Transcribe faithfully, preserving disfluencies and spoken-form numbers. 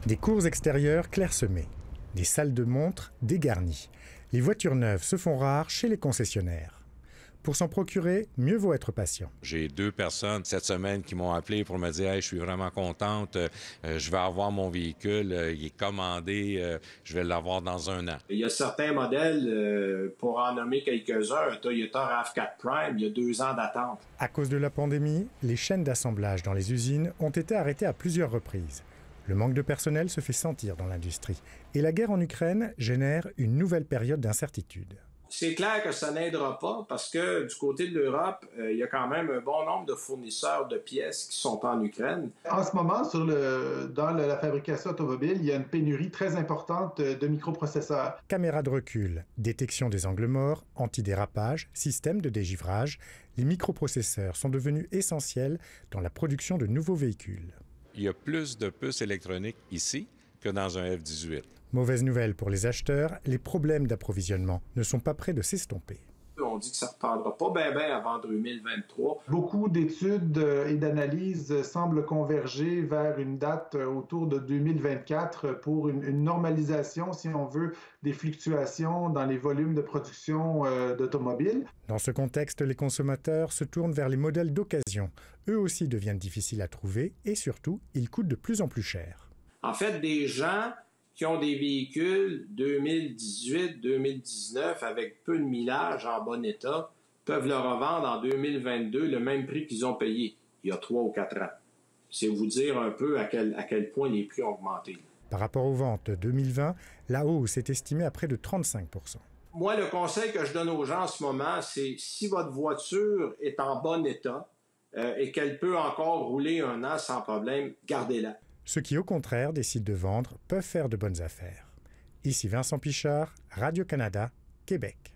Des cours extérieures clairsemées, des salles de montre dégarnies. Les voitures neuves se font rares chez les concessionnaires. Pour s'en procurer, mieux vaut être patient. J'ai deux personnes cette semaine qui m'ont appelé pour me dire hey, « je suis vraiment contente, euh, je vais avoir mon véhicule, euh, il est commandé, euh, je vais l'avoir dans un an. » Il y a certains modèles, euh, pour en nommer quelques-uns, un Toyota RAV quatre Prime, il y a deux ans d'attente. À cause de la pandémie, les chaînes d'assemblage dans les usines ont été arrêtées à plusieurs reprises. Le manque de personnel se fait sentir dans l'industrie et la guerre en Ukraine génère une nouvelle période d'incertitude. C'est clair que ça n'aidera pas parce que du côté de l'Europe, euh, il y a quand même un bon nombre de fournisseurs de pièces qui ne sont pas en Ukraine. En ce moment, sur le, dans le, la fabrication automobile, il y a une pénurie très importante de microprocesseurs. Caméras de recul, détection des angles morts, antidérapage, système de dégivrage, les microprocesseurs sont devenus essentiels dans la production de nouveaux véhicules. Il y a plus de puces électroniques ici que dans un F dix-huit. Mauvaise nouvelle pour les acheteurs, les problèmes d'approvisionnement ne sont pas près de s'estomper. On dit que ça ne reprendra pas bien bien avant deux mille vingt-trois. Beaucoup d'études et d'analyses semblent converger vers une date autour de deux mille vingt-quatre pour une, une normalisation, si on veut, des fluctuations dans les volumes de production euh, d'automobiles. Dans ce contexte, les consommateurs se tournent vers les modèles d'occasion. Eux aussi deviennent difficiles à trouver et surtout, ils coûtent de plus en plus cher. En fait, des gens qui ont des véhicules deux mille dix-huit deux mille dix-neuf avec peu de millage en bon état peuvent le revendre en deux mille vingt-deux le même prix qu'ils ont payé il y a trois ou quatre ans. C'est vous dire un peu à quel, à quel point les prix ont augmenté. Par rapport aux ventes deux mille vingt, la hausse est estimée à près de trente-cinq pour cent. Moi, le conseil que je donne aux gens en ce moment, c'est si votre voiture est en bon état euh, et qu'elle peut encore rouler un an sans problème, gardez-la. Ceux qui, au contraire, décident de vendre peuvent faire de bonnes affaires. Ici Vincent Pichard, Radio-Canada, Québec.